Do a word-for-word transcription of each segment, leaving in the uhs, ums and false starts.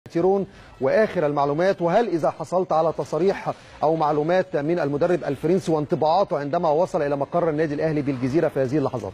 كارتيرون واخر المعلومات، وهل اذا حصلت على تصاريح او معلومات من المدرب الفرنسي وانطباعاته عندما وصل الى مقر النادي الاهلي بالجزيره في هذه اللحظات؟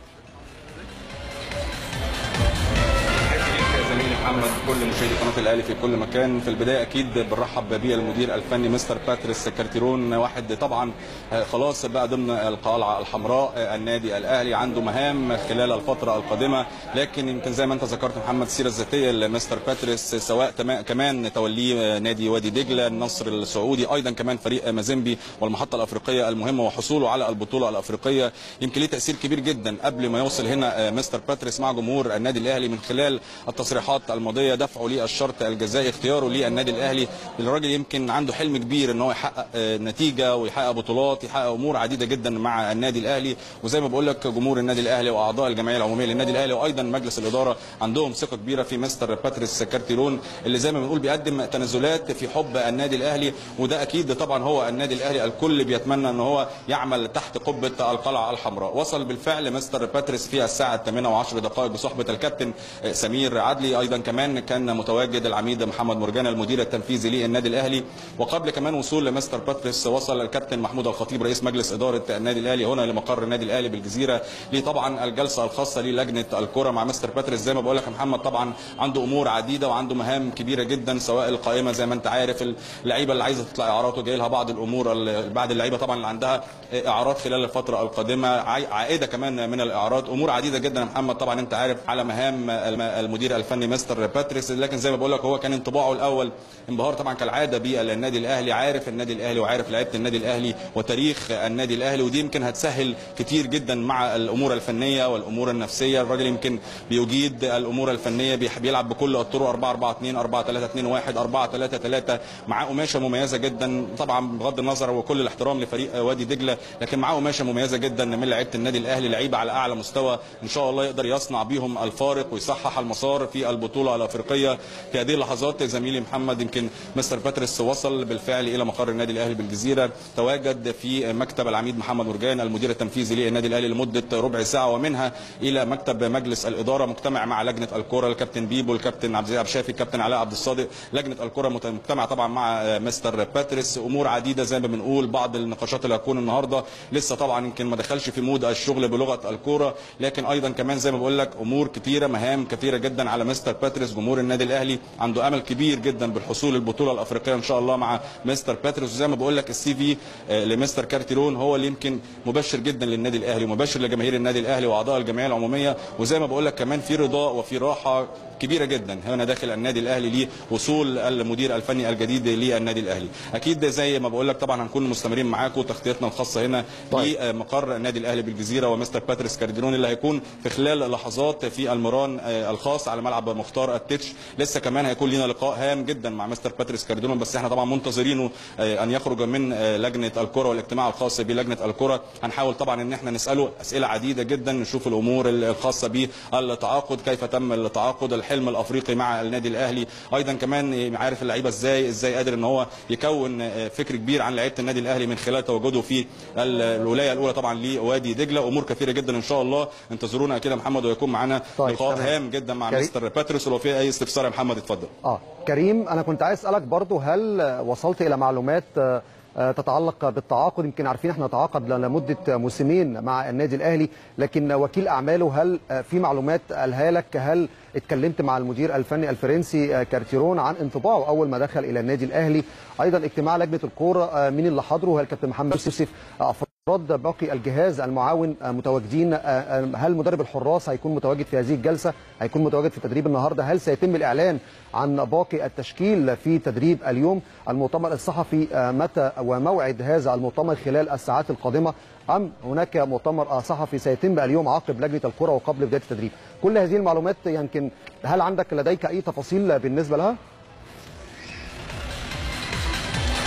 محمد، كل مشاهدي قناه الاهلي في كل مكان، في البدايه اكيد بنرحب بالمدير الفني مستر باتريس كارتيرون، واحد طبعا خلاص بقى ضمن القلعه الحمراء النادي الاهلي، عنده مهام خلال الفتره القادمه، لكن يمكن زي ما انت ذكرت محمد السيره الذاتيه لمستر باتريس، سواء كمان توليه نادي وادي دجله، النصر السعودي، ايضا كمان فريق مازيمبي والمحطه الافريقيه المهمه وحصوله على البطوله الافريقيه، يمكن ليه تاثير كبير جدا قبل ما يوصل هنا مستر باتريس مع جمهور النادي الاهلي من خلال التصريحات الماضيه، دفعه للشرط الجزائي، اختياره للنادي الاهلي. الراجل يمكن عنده حلم كبير ان هو يحقق نتيجه ويحقق بطولات، يحقق امور عديده جدا مع النادي الاهلي، وزي ما بقول لك جمهور النادي الاهلي واعضاء الجمعيه العموميه للنادي الاهلي وايضا مجلس الاداره عندهم ثقه كبيره في مستر باتريس كارتيرون، اللي زي ما بنقول بيقدم تنازلات في حب النادي الاهلي، وده اكيد طبعا هو النادي الاهلي الكل بيتمنى ان هو يعمل تحت قبه القلعه الحمراء. وصل بالفعل مستر باتريس في الساعه الثامنة وعشر دقائق بصحبه الكابتن سمير عدلي، ايضا كمان كان متواجد العميد محمد مرجان المدير التنفيذي للنادي الاهلي، وقبل كمان وصول مستر باتريس وصل الكابتن محمود الخطيب رئيس مجلس اداره النادي الاهلي هنا لمقر النادي الاهلي بالجزيره، ليه طبعا الجلسه الخاصه للجنه الكره مع مستر باتريس. زي ما بقول لك يا محمد طبعا عنده امور عديده وعنده مهام كبيره جدا، سواء القائمه زي ما انت عارف، اللعيبه اللي عايزه تطلع اعارات وجاي لها بعض الامور، بعض اللعيبه طبعا اللي عندها اعارات خلال الفتره القادمه، عائده كمان من الاعارات، امور عديده جدا يا محمد طبعا انت عارف على مهام المدير الفني مستر باتريس. لكن زي ما بقول لك هو كان انطباعه الاول انبهار طبعا كالعاده بالنادي الاهلي، عارف النادي الاهلي وعارف لعيبه النادي الاهلي وتاريخ النادي الاهلي، ودي يمكن هتسهل كتير جدا مع الامور الفنيه والامور النفسيه. الراجل يمكن بيجيد الامور الفنيه، بيلعب بكل الطرق أربعة أربعة اثنين، أربعة ثلاثة اثنين واحد، أربعة ثلاثة ثلاثة، معاه قماشه مميزه جدا طبعا بغض النظر وكل الاحترام لفريق وادي دجله، لكن معاه قماشه مميزه جدا من لعيبه النادي الاهلي، لعيبه على اعلى مستوى ان شاء الله يقدر يصنع بيهم الفارق ويصحح المسار في البطوله الافريقيه. في هذه اللحظات زميلي محمد يمكن مستر باتريس وصل بالفعل الى مقر النادي الاهلي بالجزيره، تواجد في مكتب العميد محمد مرجان المدير التنفيذي للنادي الاهلي لمده ربع ساعه، ومنها الى مكتب مجلس الاداره مجتمع مع لجنه الكره، الكابتن بيبو، الكابتن عبد العزيز عبد الشافي، الكابتن علاء عبد الصادق، لجنه الكره مجتمع طبعا مع مستر باتريس، امور عديده زي ما بنقول، بعض النقاشات اللي هتكون النهارده لسه طبعا يمكن ما دخلش في مود الشغل بلغه الكوره، لكن ايضا كمان زي ما بقول لك امور كثيره، مهام كثيره جدا على مستر باتريس. جمهور النادي الاهلي عنده امل كبير جدا بالحصول للبطوله الافريقيه ان شاء الله مع مستر باتريس، وزي ما بقول لك السي في لمستر كارتيرون هو اللي يمكن مبشر جدا للنادي الاهلي ومبشر لجماهير النادي الاهلي واعضاء الجمعيه العموميه، وزي ما بقول لك كمان في رضا وفي راحه كبيره جدا هنا داخل النادي الاهلي لوصول المدير الفني الجديد للنادي الاهلي. اكيد زي ما بقول لك طبعا هنكون مستمرين معاكم تغطيتنا الخاصه هنا في مقر النادي الاهلي بالجزيره ومستر باتريس كارتيرون اللي هيكون في خلال لحظات في المران الخاص على ملعب مختار التتش. لسه كمان هيكون لنا لقاء هام جدا مع مستر باتريس كارتيرون، بس احنا طبعا منتظرينه ان يخرج من لجنه الكره والاجتماع الخاص بلجنه الكره، هنحاول طبعا ان احنا نساله اسئله عديده جدا، نشوف الامور الخاصه بالتعاقد، كيف تم التعاقد، الحلم الافريقي مع النادي الاهلي، ايضا كمان عارف اللعيبه ازاي ازاي قادر ان هو يكون فكر كبير عن لعيبه النادي الاهلي من خلال تواجده في الولايه الاولى طبعا لوادي دجله، امور كثيره جدا ان شاء الله انتظرونا كده محمد، ويكون معانا طيب لقاء هام جدا مع كريم. مستر باتريس، ولو في اي استفسار يا محمد اتفضل. اه كريم، انا كنت عايز اسالك برضو، هل وصلت الى معلومات تتعلق بالتعاقد؟ يمكن عارفين احنا تعاقد لمده موسمين مع النادي الاهلي، لكن وكيل اعماله هل في معلومات قالها لك؟ هل اتكلمت مع المدير الفني الفرنسي كارتيرون عن انطباعه اول ما دخل الى النادي الاهلي؟ ايضا اجتماع لجنه الكوره مين اللي حضره؟ هل كابتن محمد يوسف، افراد باقي الجهاز المعاون متواجدين؟ هل مدرب الحراس هيكون متواجد في هذه الجلسه؟ هيكون متواجد في تدريب النهارده؟ هل سيتم الاعلان عن باقي التشكيل في تدريب اليوم؟ المؤتمر الصحفي متى وموعد هذا المؤتمر خلال الساعات القادمه، ام هناك مؤتمر صحفي سيتم اليوم عقب لجنه الكره وقبل بدايه التدريب؟ كل هذه المعلومات يمكن هل عندك لديك اي تفاصيل بالنسبه لها؟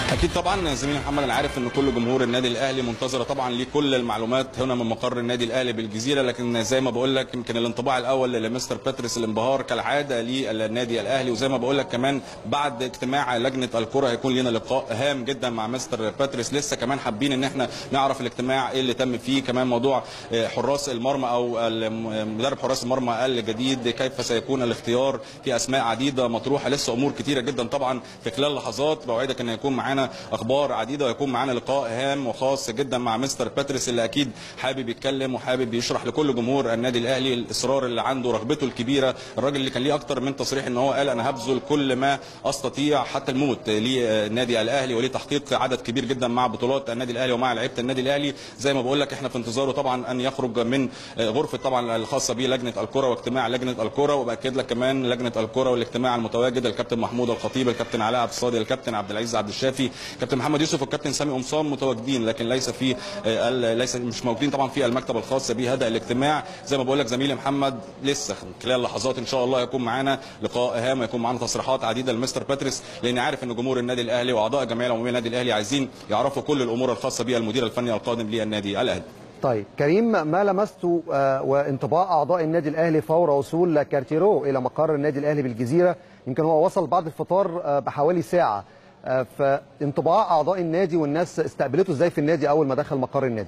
اكيد طبعا زميلي محمد، انا عارف ان كل جمهور النادي الاهلي منتظره طبعا لكل المعلومات هنا من مقر النادي الاهلي بالجزيره، لكن زي ما بقول لك يمكن الانطباع الاول لمستر باتريس الانبهار كالعاده للنادي الاهلي، وزي ما بقول لك كمان بعد اجتماع لجنه الكره هيكون لنا لقاء هام جدا مع مستر باتريس. لسه كمان حابين ان احنا نعرف الاجتماع ايه اللي تم فيه، كمان موضوع حراس المرمى او مدرب حراس المرمى الجديد، كيف سيكون الاختيار، في اسماء عديده مطروحه، لسه امور كثيره جدا طبعا في خلال لحظات. بوعدك ان يكون معانا اخبار عديده ويكون معانا لقاء هام وخاص جدا مع مستر باتريس اللي اكيد حابب يتكلم وحابب يشرح لكل جمهور النادي الاهلي الاصرار اللي عنده، رغبته الكبيره، الراجل اللي كان ليه اكتر من تصريح ان هو قال انا هبذل كل ما استطيع حتى الموت للنادي الاهلي ولتحقيق عدد كبير جدا مع بطولات النادي الاهلي ومع لعيبه النادي الاهلي. زي ما بقول لك احنا في انتظاره طبعا ان يخرج من غرفه طبعا الخاصه بلجنه الكره واجتماع لجنه الكره، وباكد لك كمان لجنه الكره والاجتماع المتواجد الكابتن محمود الخطيب، الكابتن علاء عبد الصادق، الكابتن عبد العزيز عبد الشافي، كابتن محمد يوسف والكابتن سامي قمصان متواجدين، لكن ليس في ليس مش موجودين طبعا في المكتب الخاص بهذا الاجتماع. زي ما بقول لك زميلي محمد لسه خلال لحظات ان شاء الله يكون معانا لقاء هام ويكون معانا تصريحات عديده لمستر باتريس، لان عارف ان جمهور النادي الاهلي واعضاء الجمعيه العموميه للنادي الاهلي عايزين يعرفوا كل الامور الخاصه بالمدير الفني القادم للنادي الاهلي. طيب كريم، ما لمسته وانطباع اعضاء النادي الاهلي فور وصول كارتيرو الى مقر النادي الاهلي بالجزيره؟ يمكن هو وصل بعد الفطار بحوالي ساعه، فانطباع اعضاء النادي والناس استقبلته ازاي في النادي اول ما دخل مقر النادي؟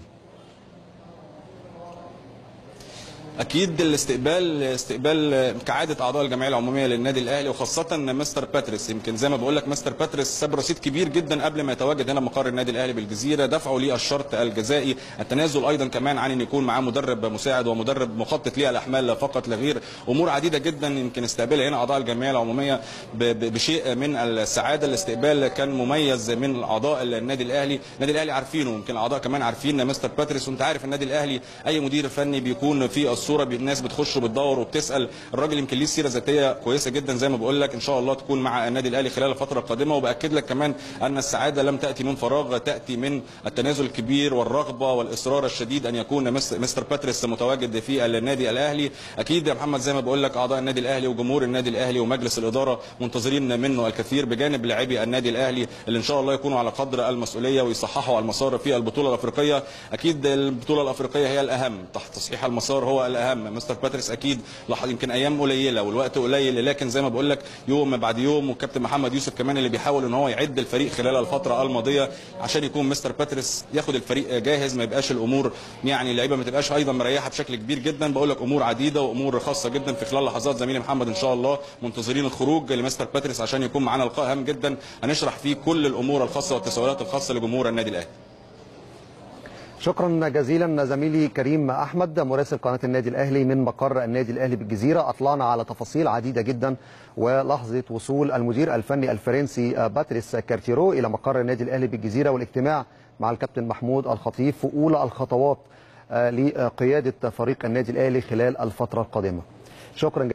اكيد الاستقبال استقبال كعاده اعضاء الجمعيه العموميه للنادي الاهلي وخاصه مستر باتريس. يمكن زي ما بقول لك مستر باتريس ساب رصيد كبير جدا قبل ما يتواجد هنا مقر النادي الاهلي بالجزيره، دفعوا ليه الشرط الجزائي، التنازل ايضا كمان عن ان يكون معاه مدرب مساعد ومدرب مخطط للاحمال فقط لا غير، امور عديده جدا يمكن استقبلها هنا اعضاء الجمعيه العموميه بشيء من السعاده. الاستقبال كان مميز من اعضاء النادي الاهلي، النادي الاهلي عارفينه، يمكن الاعضاء كمان عارفين مستر باتريس، وانت عارف النادي الاهلي اي مدير فني بيكون في الصوره الناس بتخش وبتدور وبتسال، الراجل يمكن ليه سيره ذاتيه كويسه جدا. زي ما بقول لك ان شاء الله تكون مع النادي الاهلي خلال الفتره القادمه، وباكد لك كمان ان السعاده لم تاتي من فراغ، تاتي من التنازل الكبير والرغبه والاصرار الشديد ان يكون مستر باتريس متواجد في النادي الاهلي. اكيد يا محمد زي ما بقول لك اعضاء النادي الاهلي وجمهور النادي الاهلي ومجلس الاداره منتظرين منه الكثير بجانب لاعبي النادي الاهلي اللي ان شاء الله يكونوا على قدر المسؤوليه ويصححوا المسار في البطوله الافريقيه. اكيد البطوله الافريقيه هي الاهم، تحت تصحيح المسار هو الاهم. مستر باتريس اكيد يمكن ايام قليله والوقت قليل، لكن زي ما بقول لك يوم بعد يوم، والكابتن محمد يوسف كمان اللي بيحاول ان هو يعد الفريق خلال الفتره الماضيه عشان يكون مستر باتريس ياخد الفريق جاهز، ما يبقاش الامور يعني اللعيبه ما تبقاش ايضا مريحه بشكل كبير جدا. بقول لك امور عديده وامور خاصه جدا في خلال لحظات زميلي محمد ان شاء الله منتظرين الخروج لمستر باتريس عشان يكون معانا لقاء هام جدا هنشرح فيه كل الامور الخاصه والتساؤلات الخاصه لجمهور النادي الاهلي. شكرا جزيلا زميلي كريم احمد مراسل قناه النادي الاهلي من مقر النادي الاهلي بالجزيره، اطلعنا على تفاصيل عديده جدا ولحظه وصول المدير الفني الفرنسي باتريس كارتيرو الى مقر النادي الاهلي بالجزيره والاجتماع مع الكابتن محمود الخطيب في اولى الخطوات لقياده فريق النادي الاهلي خلال الفتره القادمه. شكرا جزيلا.